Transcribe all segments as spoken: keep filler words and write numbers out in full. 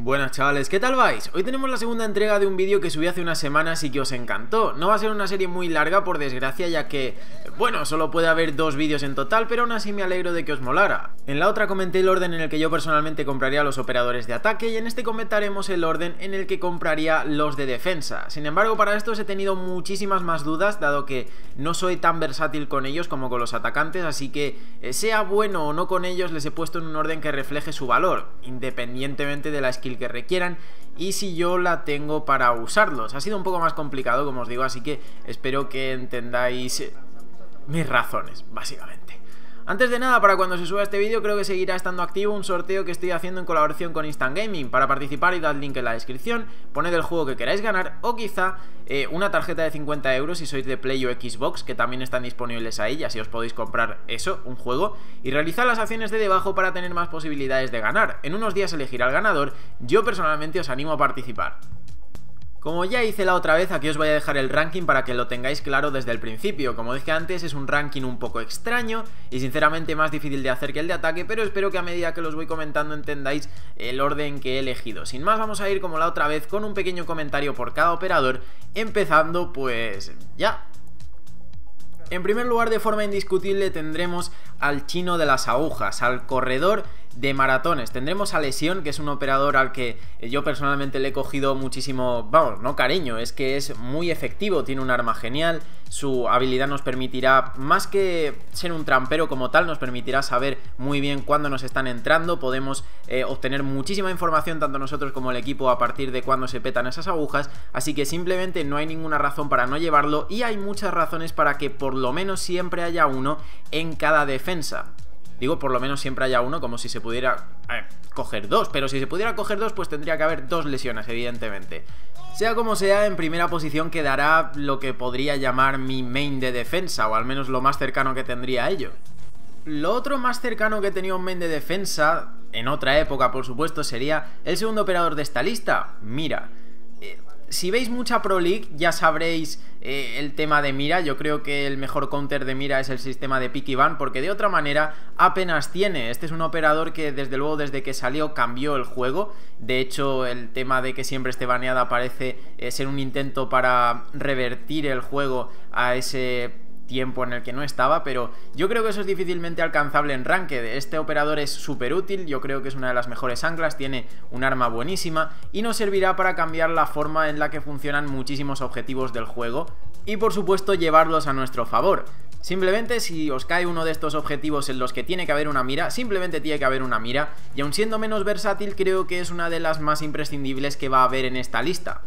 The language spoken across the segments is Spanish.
Buenas chavales, ¿qué tal vais? Hoy tenemos la segunda entrega de un vídeo que subí hace unas semanas y que os encantó. No va a ser una serie muy larga por desgracia, ya que, bueno, solo puede haber dos vídeos en total, pero aún así me alegro de que os molara. En la otra comenté el orden en el que yo personalmente compraría los operadores de ataque y en este comentaremos el orden en el que compraría los de defensa. Sin embargo, para estos he tenido muchísimas más dudas, dado que no soy tan versátil con ellos como con los atacantes, así que eh, sea bueno o no con ellos, les he puesto en un orden que refleje su valor, independientemente de la skill que requieran y si yo la tengo para usarlos. Ha sido un poco más complicado, como os digo, así que espero que entendáis mis razones, básicamente. Antes de nada, para cuando se suba este vídeo, creo que seguirá estando activo un sorteo que estoy haciendo en colaboración con Instant Gaming. Para participar, id al link en la descripción, poned el juego que queráis ganar o quizá eh, una tarjeta de cincuenta euros si sois de Play o Xbox, que también están disponibles ahí, y así os podéis comprar eso, un juego, y realizar las acciones de debajo para tener más posibilidades de ganar. En unos días elegirá al ganador. Yo personalmente os animo a participar. Como ya hice la otra vez, aquí os voy a dejar el ranking para que lo tengáis claro desde el principio. Como dije antes, es un ranking un poco extraño y sinceramente más difícil de hacer que el de ataque, pero espero que a medida que los voy comentando entendáis el orden que he elegido. Sin más, vamos a ir como la otra vez con un pequeño comentario por cada operador, empezando pues ya. En primer lugar, de forma indiscutible, tendremos al chino de las agujas, al corredor de maratones. Tendremos a Lesión, que es un operador al que yo personalmente le he cogido muchísimo, vamos, no cariño, es que es muy efectivo, tiene un arma genial, su habilidad nos permitirá, más que ser un trampero como tal, nos permitirá saber muy bien cuándo nos están entrando, podemos eh, obtener muchísima información tanto nosotros como el equipo a partir de cuándo se petan esas agujas, así que simplemente no hay ninguna razón para no llevarlo y hay muchas razones para que por lo menos siempre haya uno en cada defensa. Digo, por lo menos siempre haya uno, como si se pudiera eh, coger dos, pero si se pudiera coger dos, pues tendría que haber dos lesiones, evidentemente. Sea como sea, en primera posición quedará lo que podría llamar mi main de defensa, o al menos lo más cercano que tendría a ello. Lo otro más cercano que he tenido un main de defensa, en otra época por supuesto, sería el segundo operador de esta lista, Mira. Eh, Si veis mucha Pro League ya sabréis eh, el tema de Mira. Yo creo que el mejor counter de Mira es el sistema de pick y ban, porque de otra manera apenas tiene. Este es un operador que desde luego desde que salió cambió el juego. De hecho, el tema de que siempre esté baneada parece eh, ser un intento para revertir el juego a ese tiempo en el que no estaba, pero yo creo que eso es difícilmente alcanzable en Ranked. Este operador es súper útil, yo creo que es una de las mejores anclas, tiene un arma buenísima y nos servirá para cambiar la forma en la que funcionan muchísimos objetivos del juego y por supuesto llevarlos a nuestro favor. Simplemente si os cae uno de estos objetivos en los que tiene que haber una mira, simplemente tiene que haber una mira, y aun siendo menos versátil creo que es una de las más imprescindibles que va a haber en esta lista.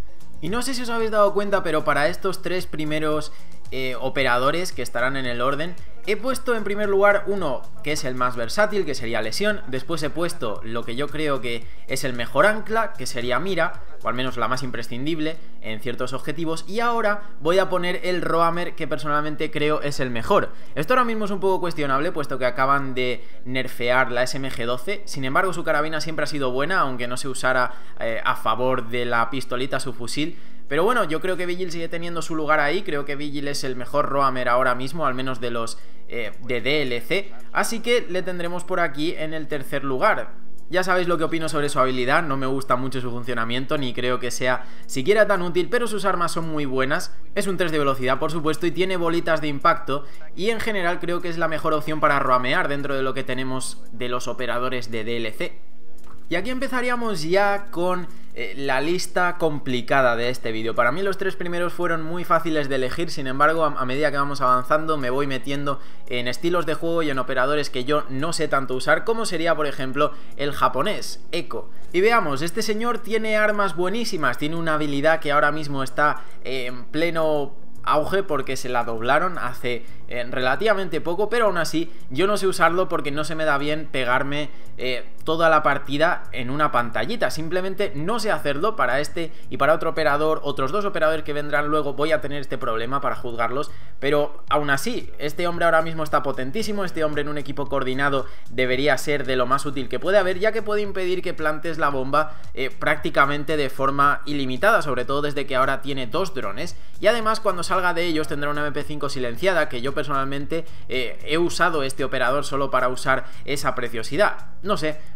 Y no sé si os habéis dado cuenta, pero para estos tres primeros eh, operadores que estarán en el orden, he puesto en primer lugar uno que es el más versátil, que sería Lesión. Después he puesto lo que yo creo que es el mejor ancla, que sería Mira, o al menos la más imprescindible en ciertos objetivos. Y ahora voy a poner el Roamer, que personalmente creo es el mejor. Esto ahora mismo es un poco cuestionable, puesto que acaban de nerfear la S M G doce. Sin embargo, su carabina siempre ha sido buena, aunque no se usara eh, a favor de la pistolita su fusil. Pero bueno, yo creo que Vigil sigue teniendo su lugar ahí. Creo que Vigil es el mejor Roamer ahora mismo, al menos de los eh, de D L C. Así que le tendremos por aquí en el tercer lugar. Ya sabéis lo que opino sobre su habilidad, no me gusta mucho su funcionamiento, ni creo que sea siquiera tan útil, pero sus armas son muy buenas. Es un tres de velocidad, por supuesto, y tiene bolitas de impacto, y en general creo que es la mejor opción para roamear dentro de lo que tenemos de los operadores de D L C. Y aquí empezaríamos ya con eh, la lista complicada de este vídeo. Para mí los tres primeros fueron muy fáciles de elegir, sin embargo a, a medida que vamos avanzando me voy metiendo en estilos de juego y en operadores que yo no sé tanto usar, como sería por ejemplo el japonés, Echo. Y veamos, este señor tiene armas buenísimas, tiene una habilidad que ahora mismo está eh, en pleno auge porque se la doblaron hace eh, relativamente poco, pero aún así yo no sé usarlo porque no se me da bien pegarme eh, toda la partida en una pantallita. Simplemente no sé hacerlo. Para este y para otro operador, otros dos operadores que vendrán luego, voy a tener este problema para juzgarlos, pero aún así este hombre ahora mismo está potentísimo. Este hombre en un equipo coordinado debería ser de lo más útil que puede haber, ya que puede impedir que plantes la bomba eh, prácticamente de forma ilimitada, sobre todo desde que ahora tiene dos drones, y además cuando salga de ellos tendrá una M P cinco silenciada, que yo personalmente eh, he usado este operador solo para usar esa preciosidad. No sé,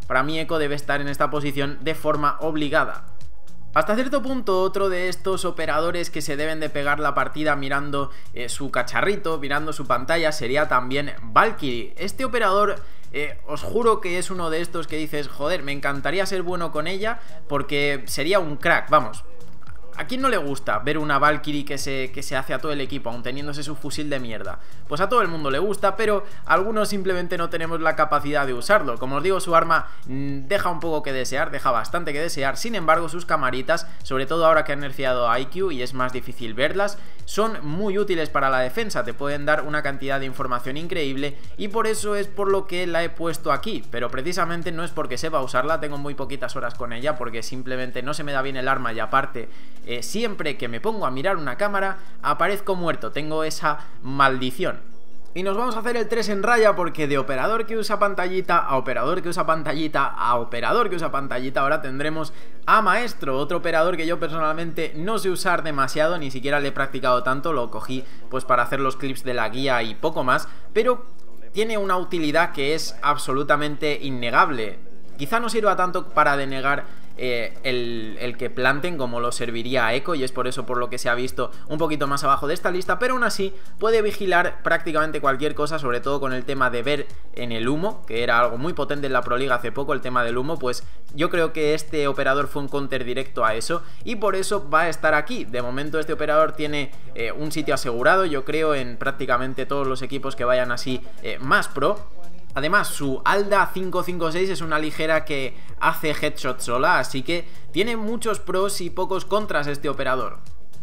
para mí Echo debe estar en esta posición de forma obligada. Hasta cierto punto, otro de estos operadores que se deben de pegar la partida mirando eh, su cacharrito, mirando su pantalla, sería también Valkyrie. Este operador, eh, os juro que es uno de estos que dices, joder, me encantaría ser bueno con ella porque sería un crack, vamos. ¿A quién no le gusta ver una Valkyrie que se, que se hace a todo el equipo, aun teniéndose su fusil de mierda? Pues a todo el mundo le gusta, pero algunos simplemente no tenemos la capacidad de usarlo. Como os digo, su arma mmm, deja un poco que desear, deja bastante que desear. Sin embargo, sus camaritas, sobre todo ahora que han nerfeado a I Q y es más difícil verlas, son muy útiles para la defensa. Te pueden dar una cantidad de información increíble y por eso es por lo que la he puesto aquí. Pero precisamente no es porque sepa usarla, tengo muy poquitas horas con ella porque simplemente no se me da bien el arma y aparte... Eh, siempre que me pongo a mirar una cámara aparezco muerto, tengo esa maldición. Y nos vamos a hacer el tres en raya porque de operador que usa pantallita a operador que usa pantallita a operador que usa pantallita ahora tendremos a Maestro, otro operador que yo personalmente no sé usar demasiado, ni siquiera le he practicado tanto, lo cogí pues para hacer los clips de la guía y poco más, pero tiene una utilidad que es absolutamente innegable. Quizá no sirva tanto para denegar Eh, el, el que planten como lo serviría a Echo y es por eso por lo que se ha visto un poquito más abajo de esta lista, pero aún así puede vigilar prácticamente cualquier cosa, sobre todo con el tema de ver en el humo, que era algo muy potente en la Pro League hace poco, el tema del humo, pues yo creo que este operador fue un counter directo a eso y por eso va a estar aquí. De momento este operador tiene eh, un sitio asegurado, yo creo, en prácticamente todos los equipos que vayan así eh, más pro. Además, su Alda cinco cinco seis es una ligera que hace headshot sola, así que tiene muchos pros y pocos contras este operador.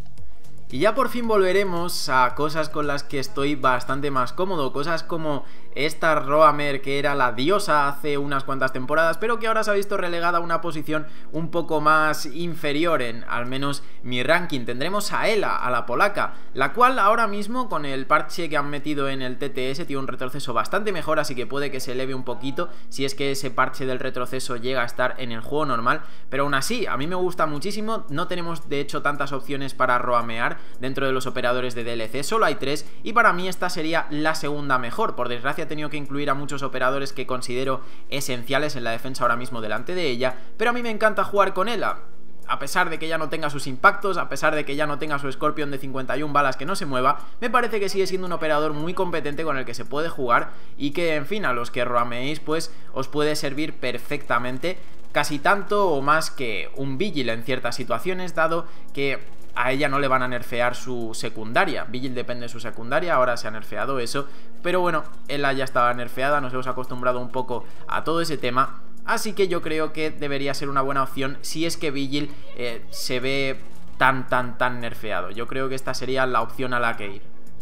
Y ya por fin volveremos a cosas con las que estoy bastante más cómodo, cosas como esta Roamer que era la diosa hace unas cuantas temporadas, pero que ahora se ha visto relegada a una posición un poco más inferior en al menos mi ranking. Tendremos a Ela, a la polaca, la cual ahora mismo con el parche que han metido en el T T S tiene un retroceso bastante mejor, así que puede que se eleve un poquito si es que ese parche del retroceso llega a estar en el juego normal, pero aún así a mí me gusta muchísimo. No tenemos de hecho tantas opciones para roamear dentro de los operadores de D L C, solo hay tres y para mí esta sería la segunda mejor. Por desgracia he tenido que incluir a muchos operadores que considero esenciales en la defensa ahora mismo delante de ella, pero a mí me encanta jugar con ella. A pesar de que ya no tenga sus impactos, a pesar de que ya no tenga su Scorpion de cincuenta y una balas que no se mueva, me parece que sigue siendo un operador muy competente con el que se puede jugar y que, en fin, a los que roameéis pues os puede servir perfectamente, casi tanto o más que un Vigil en ciertas situaciones, dado que a ella no le van a nerfear su secundaria. Vigil depende de su secundaria, ahora se ha nerfeado eso, pero bueno, ella ya estaba nerfeada, nos hemos acostumbrado un poco a todo ese tema. Así que yo creo que debería ser una buena opción si es que Vigil eh, se ve tan, tan, tan nerfeado. Yo creo que esta sería la opción a la que ir.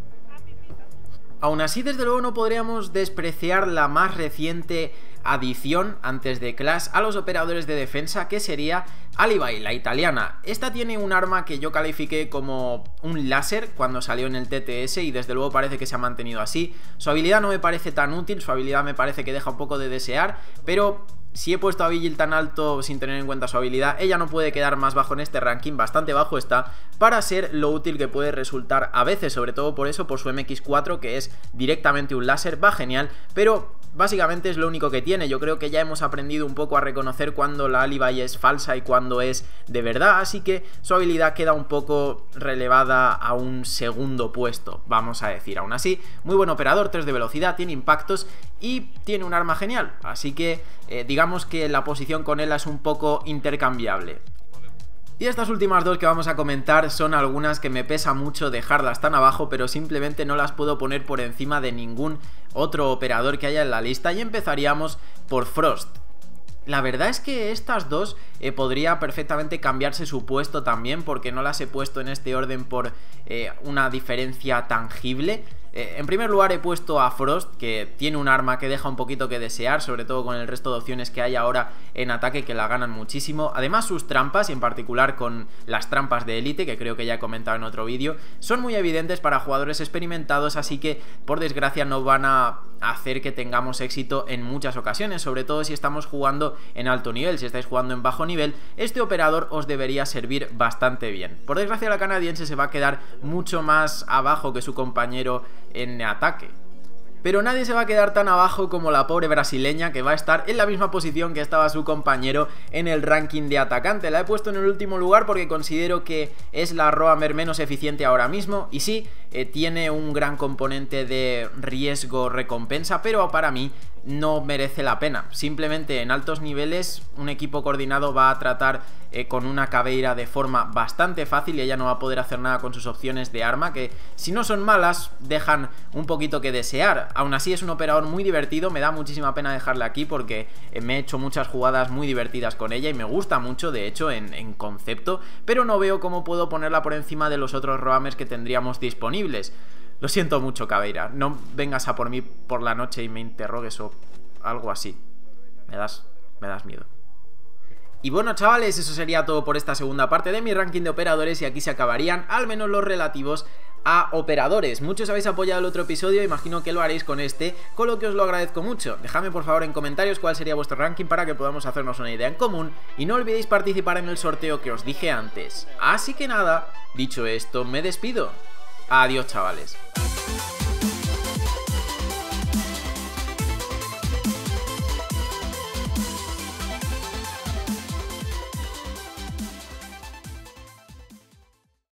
Aún así, desde luego no podríamos despreciar la más reciente adición antes de Clash a los operadores de defensa, que sería Alibi, la italiana. Esta tiene un arma que yo califiqué como un láser cuando salió en el T T S y desde luego parece que se ha mantenido así. Su habilidad no me parece tan útil, su habilidad me parece que deja un poco de desear, pero si he puesto a Vigil tan alto sin tener en cuenta su habilidad, ella no puede quedar más bajo en este ranking, bastante bajo está, para ser lo útil que puede resultar a veces, sobre todo por eso, por su M X cuatro, que es directamente un láser, va genial, pero básicamente es lo único que tiene. Yo creo que ya hemos aprendido un poco a reconocer cuando la Alibi es falsa y cuando es de verdad, así que su habilidad queda un poco relevada a un segundo puesto, vamos a decir. Aún así, muy buen operador, tres de velocidad, tiene impactos y tiene un arma genial, así que eh, digamos que la posición con él es un poco intercambiable. Y estas últimas dos que vamos a comentar son algunas que me pesa mucho dejarlas tan abajo, pero simplemente no las puedo poner por encima de ningún otro operador que haya en la lista, y empezaríamos por Frost. La verdad es que estas dos eh, podría perfectamente cambiarse su puesto también, porque no las he puesto en este orden por eh, una diferencia tangible. Eh, en primer lugar he puesto a Frost, que tiene un arma que deja un poquito que desear, sobre todo con el resto de opciones que hay ahora en ataque, que la ganan muchísimo. Además sus trampas, y en particular con las trampas de élite, que creo que ya he comentado en otro vídeo, son muy evidentes para jugadores experimentados, así que por desgracia no van a hacer que tengamos éxito en muchas ocasiones, sobre todo si estamos jugando en alto nivel. Si estáis jugando en bajo nivel, este operador os debería servir bastante bien. Por desgracia la canadiense se va a quedar mucho más abajo que su compañero en ataque. pero nadie se va a quedar tan abajo como la pobre brasileña, que va a estar en la misma posición que estaba su compañero en el ranking de atacante. La he puesto en el último lugar porque considero que es la roamer menos eficiente ahora mismo, y sí, eh, tiene un gran componente de riesgo-recompensa, pero para mí no merece la pena. Simplemente en altos niveles un equipo coordinado va a tratar eh, con una Caveira de forma bastante fácil y ella no va a poder hacer nada con sus opciones de arma, que si no son malas dejan un poquito que desear. Aún así es un operador muy divertido, me da muchísima pena dejarla aquí porque eh, me he hecho muchas jugadas muy divertidas con ella y me gusta mucho, de hecho, en, en concepto, pero no veo cómo puedo ponerla por encima de los otros roamers que tendríamos disponibles. Lo siento mucho, Caveira, no vengas a por mí por la noche y me interrogues o algo así. Me das, me das miedo. Y bueno, chavales, eso sería todo por esta segunda parte de mi ranking de operadores, y aquí se acabarían al menos los relativos a operadores. Muchos habéis apoyado el otro episodio, imagino que lo haréis con este, con lo que os lo agradezco mucho. Dejadme por favor en comentarios cuál sería vuestro ranking para que podamos hacernos una idea en común, y no olvidéis participar en el sorteo que os dije antes. Así que nada, dicho esto, me despido. Adiós, chavales.